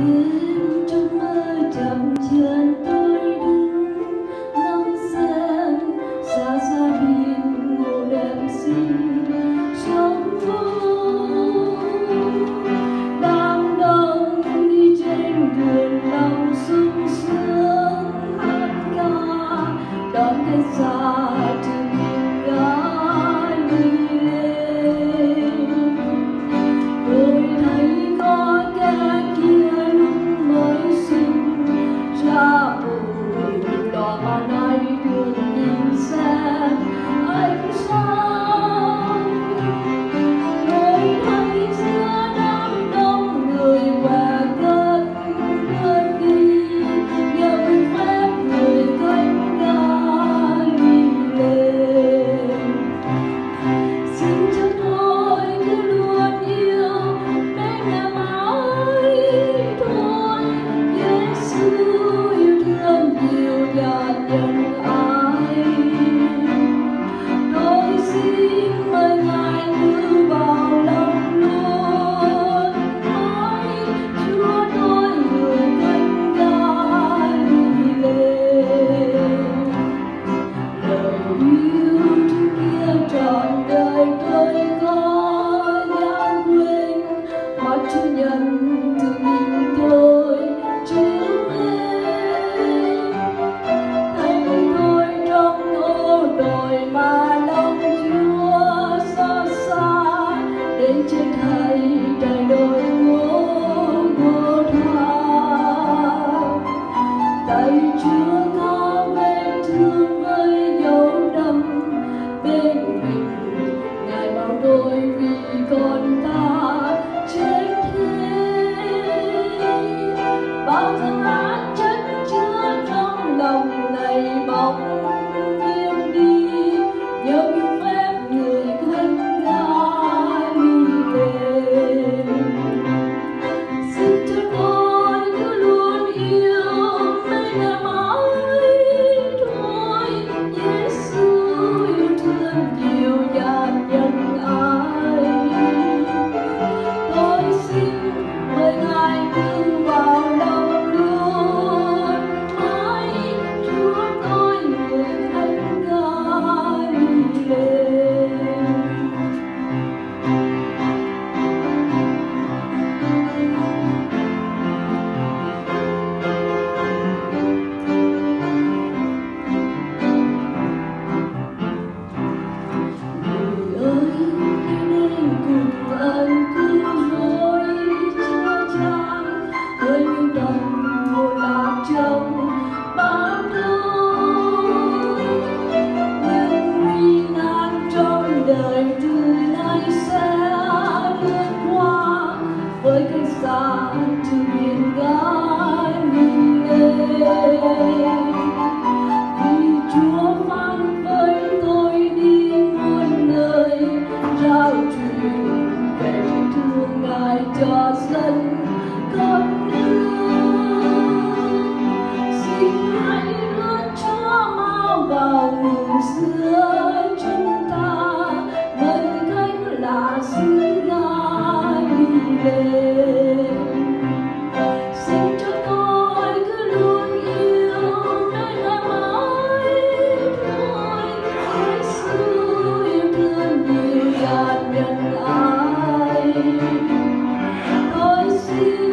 đêm trong mơ chậm chân tôi đứng ngắm xem xa xa biển ngô đẹp xinh sóng vỗ đám đông đi trên đường lòng sung sướng hát ca đón khách xa từ biển gái đi lên. Tôi thấy có kẻ kia lúc mới sinh ra bụi đỏ nay được nhìn xem ánh sáng. Tôi thấy giữa đám đông người què cất bước đi nhờ phép người cánh ga đi lên. Xin cho tôi cứ luôn yêu đến ngày mãi thôi. Giêsu yêu thương nhiều nhạt nhân ái. Tôi xin mời Ngài đưa vào lòng luôn mãi. Chúa tôi người cánh ga đi lên. Lời yêu thương kia trọn đời tôi có nhãn quên mà Chúa nhân từ mình tôi chiếu lên. Thấy tôi trong ô đồi mà lòng Chúa xa xa đến trên thầy trời đồi vô tha. Tay Chúa có vết thương với dấu đâm bên mình. Ngài bảo tôi vì con ta chết thế. Bao thương ác chất chứa trong lòng này bỗng nhiên đi nhờ những phép người cánh ga đi lên. Xin cho tôi cứ luôn yêu đến ngày mãi thôi. Giêsu yêu thương nhiều nhạt nhân ái. Tôi xin mời Ngài cứ vào lòng luôn mãi. Chúa tôi người cánh ga đi lên. Người ơi, hãy đến cùng ân cứu rỗi chứa chan với những tâm hồn lạc trong bão tố. Những nguy nan trong đời từ nay sẽ lướt qua với cách xa từ biển gái đi lên. Vì Chúa phán với tôi đi muôn nơi rao truyền về tình thương Ngài cho dân con nước. Xin hãy rước Chúa mau vào ngủ giữa chúng ta. Mời cánh là xứ ga đi lên. Xin cho tôi cứ luôn yêu đến ngày mãi thôi. Giêsu yêu thương nhiều nhạt nhân ái. Tôi xin